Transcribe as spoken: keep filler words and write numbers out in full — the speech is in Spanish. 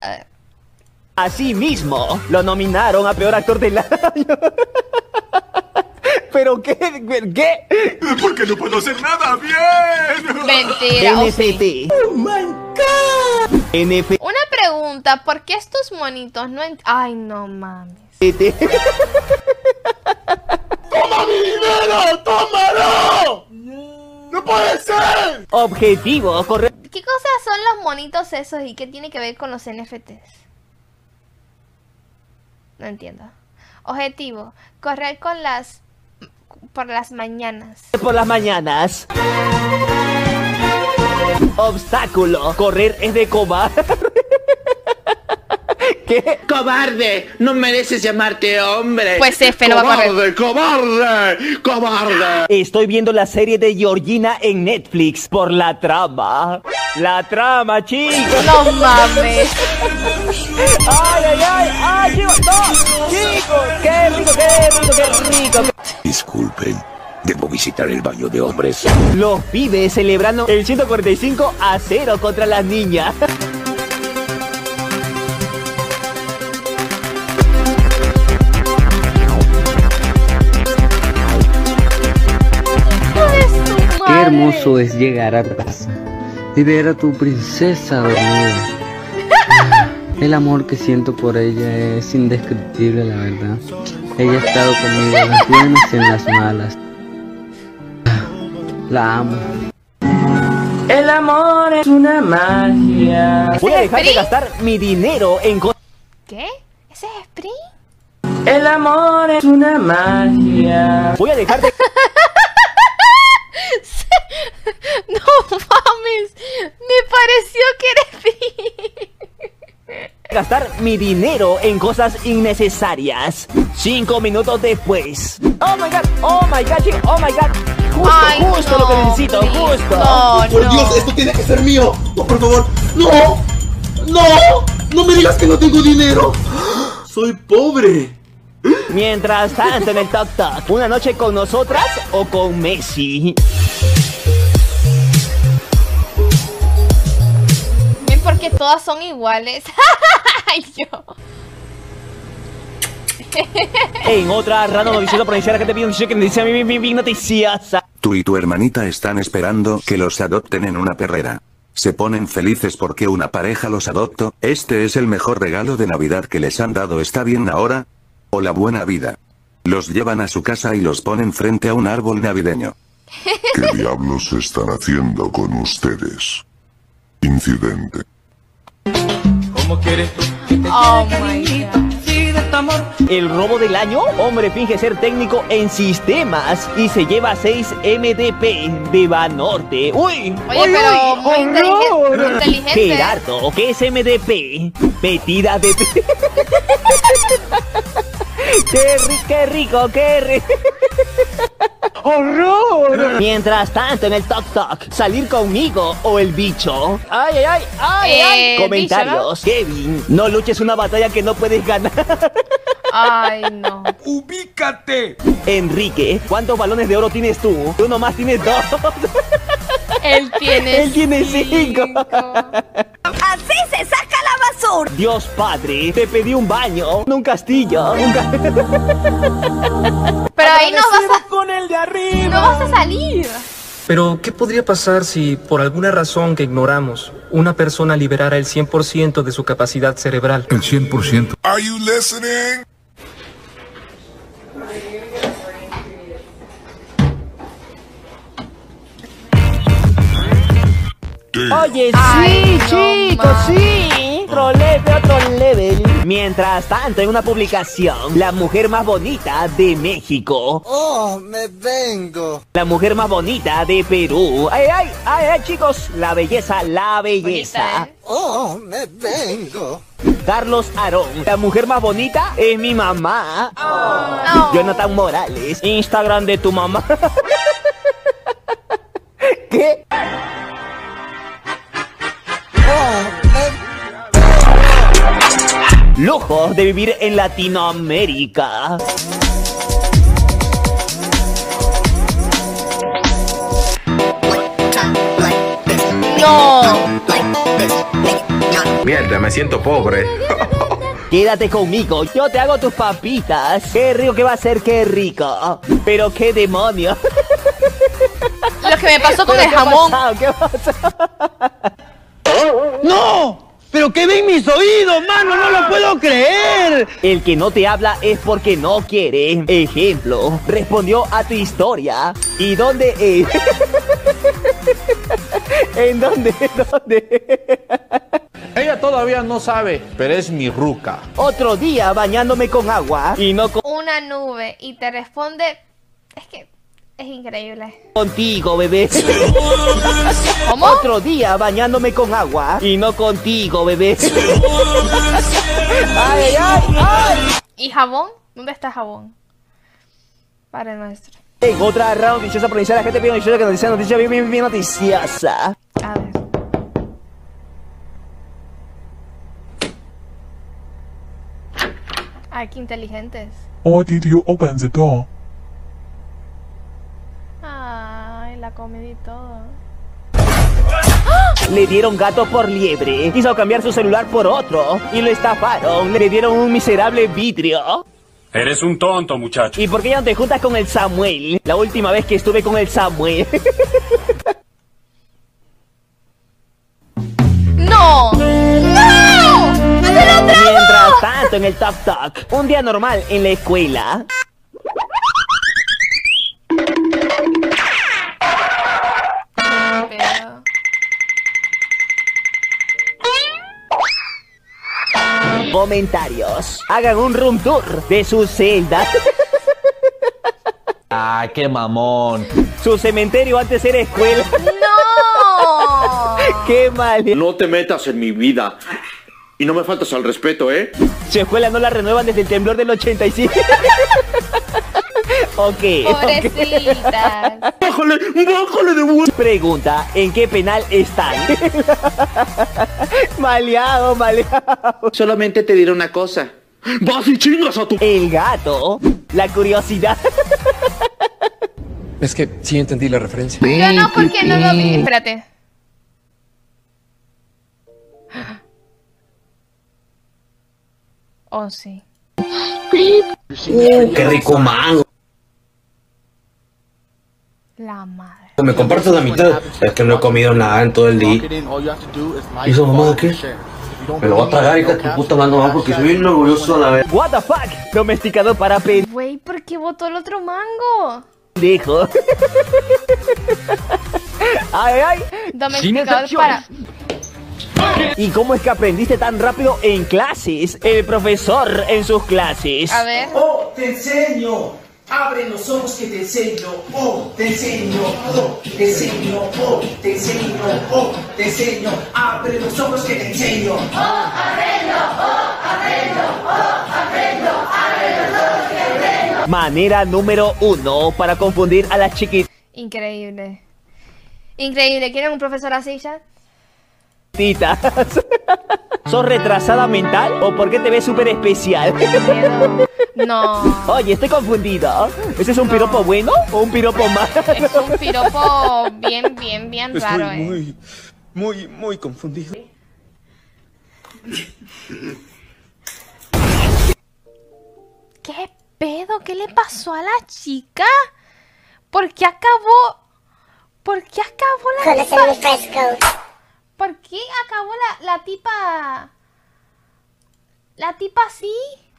Asimismo, lo nominaron a peor actor del año. ¿Pero qué? ¿Qué? Porque no puedo hacer nada bien. Mentira. N F T. Oh my God. N F T. Una pregunta, ¿por qué estos monitos no ent... Ay, no mames. ¡Toma mi dinero! ¡Tómalo! ¡No puede ser! Objetivo, correcto. ¿Qué cosas son los monitos esos y qué tiene que ver con los N F Ts? No entiendo. Objetivo, correr con las... por las mañanas. Por las mañanas. Obstáculo, correr es de cobarde. ¿Qué? ¡Cobarde! ¡No mereces llamarte hombre! Pues F no va a correr. ¡Cobarde! ¡Cobarde! Estoy viendo la serie de Georgina en Netflix por la trama. La trama, chicos. No mames. ¡Ay, ay, ay! ¡Ay, chicos! ¡No! ¡Chicos! ¡Qué rico, qué rico, qué rico! Disculpen, debo visitar el baño de hombres. Los pibes celebrando el ciento cuarenta y cinco a cero contra las niñas. Qué hermoso es llegar a casa y ver a tu princesa dormida. El amor que siento por ella es indescriptible, la verdad. Ella ha estado conmigo en las buenas y en las malas. La amo. El amor es una magia. Voy a dejar de gastar mi dinero en cosas. ¿Qué? ¿Ese es Sprint? El amor es una magia. Voy a dejar de... No mames, me pareció que era Sprint. gastar mi dinero en cosas innecesarias. Cinco minutos después. Oh my god, oh my god, chico, oh my god. Justo, Ay, justo no, lo que necesito, please, justo. no, Por no. Dios, esto tiene que ser mío. No, por favor. No, no, no me digas que no tengo dinero. Soy pobre. Mientras tanto en el Tok Tok, ¿una noche con nosotras o con Messi? Es porque todas son iguales. Ay, yo. En otra random noticiosa provincial, la gente pide un noticia que me dice a mí bien noticiosa. Tú y tu hermanita están esperando que los adopten en una perrera. Se ponen felices porque una pareja los adoptó. Este es el mejor regalo de Navidad que les han dado. ¿Está bien ahora? O la buena vida. Los llevan a su casa y los ponen frente a un árbol navideño. ¿Qué diablos están haciendo con ustedes? Incidente. ¿Cómo quieres que te Oh quiera, my cariñito? God. Sí, de tu amor. El robo del año, hombre finge ser técnico en sistemas y se lleva seis M D P de Banorte. ¡Uy! Oye, ¡Uy, pero uy! muy inteligente, muy inteligente. Gerardo, ¿qué es M D P? Metida de... ¡Qué, ri qué rico, qué rico! ¡Horror! Mientras tanto en el Tok Tok, salir conmigo o el bicho. ¡Ay, ay, ay! ¡Ay, Eh, ay! Comentarios. bicho, Kevin, no luches una batalla que no puedes ganar. Ay, no. ¡Ubícate! Enrique, ¿cuántos balones de oro tienes tú? Tú nomás tienes dos. Él tiene Él tiene cinco. ¡Así se saca la basura! Dios Padre, te pedí un baño, no un castillo. Un ca Pero ahí no vas a... con el de arriba. No vas a salir. Pero, ¿qué podría pasar si, por alguna razón que ignoramos, una persona liberara el cien por ciento de su capacidad cerebral? El cien por ciento. Are you listening? Oye, Ay, sí, no chicos, mames. sí. Otro level, otro level. Mientras tanto, en una publicación, la mujer más bonita de México. Oh, me vengo. La mujer más bonita de Perú. Ay, ay, ay, ay, chicos. La belleza, la belleza. Bonita, ¿eh? Oh, me vengo. Carlos Arón. La mujer más bonita es mi mamá. Oh. Jonathan Morales. Instagram de tu mamá. ¿Qué? Oh, me... Lujo de vivir en Latinoamérica. No. Mierda, me siento pobre. Quédate conmigo, yo te hago tus papitas. Qué rico que va a ser, qué rico. Pero qué demonio. Lo que me pasó con ¿Pero el qué jamón. pasó? ¿Qué pasó? ¡No! ¿Pero qué ven mis oídos, mano? ¡No lo puedo creer! El que no te habla es porque no quiere. Ejemplo, respondió a tu historia. ¿Y dónde es? ¿En dónde? ¿Dónde? Ella todavía no sabe, pero es mi ruca. Otro día bañándome con agua y no con... Una nube y te responde... Es que es increíble. Contigo, bebé. ¿Cómo? Otro día bañándome con agua y no contigo, bebé. Ay, ay, ay. ¿Y jabón? ¿Dónde está jabón? Padre nuestro. En otra round noticiosa por iniciar la gente bien noticiosa que nos dice noticia bien, bien, bien noticiosa. A ver. Ay, qué inteligentes. Why did you open the door? Ay, la comida y todo. Le dieron gato por liebre. Quiso cambiar su celular por otro y lo estafaron. Le dieron un miserable vidrio. Eres un tonto, muchacho. ¿Y por qué ya no te juntas con el Samuel? La última vez que estuve con el Samuel. ¡No! ¡No! Mientras tanto, en el Top Talk, un día normal en la escuela. Pero... Comentarios. Hagan un room tour de su celda. Ah, qué mamón. Su cementerio antes era escuela. ¡No! Qué mal. No te metas en mi vida. Y no me faltas al respeto, ¿eh? Su escuela no la renuevan desde el temblor del ochenta y siete. Ok. Pobrecitas. Bájale, bájale de vuelta. Pregunta, ¿en qué penal están? Maleado, maleado. Solamente te diré una cosa. Vas y chingas a tu... El gato. La curiosidad. Es que sí entendí la referencia. Yo no, porque no lo vi. Espérate. Oh, sí. ¡Qué rico mango! La madre. Me comparto la mitad. Es que no he comido nada en todo el día. ¿Y eso mamá de qué? Me lo voy a tragar y que tu puta mano va porque soy bien orgulloso a la vez. What the fuck? Domesticado para pen... Güey, ¿por qué botó el otro mango? Dejo. Ay, ay. Domesticado para... ¿Y cómo es que aprendiste tan rápido en clases? El profesor en sus clases. A ver. Oh, te enseño. Abre los ojos que te enseño. Oh, te enseño. Oh, te enseño. Oh, te enseño. Oh, te enseño. Abre los ojos que te enseño. Oh, aprendo. Oh, aprendo. Oh, aprendo. Abre los ojos que aprendo. Manera número uno para confundir a las chiquitas. Increíble. Increíble. ¿Quieren un profesor así, chat? ¿Sos retrasada mental o por qué te ves súper especial? No. Oye, estoy confundido. ¿Ese es un no. piropo bueno o un piropo malo? Es un piropo bien, bien, bien Estoy raro, muy, eh. muy, muy confundido. ¿Qué pedo? ¿Qué le pasó a la chica? ¿Por qué acabó? ¿Por qué acabó la tipa? ¿Por qué acabó la, la tipa? La tipa así.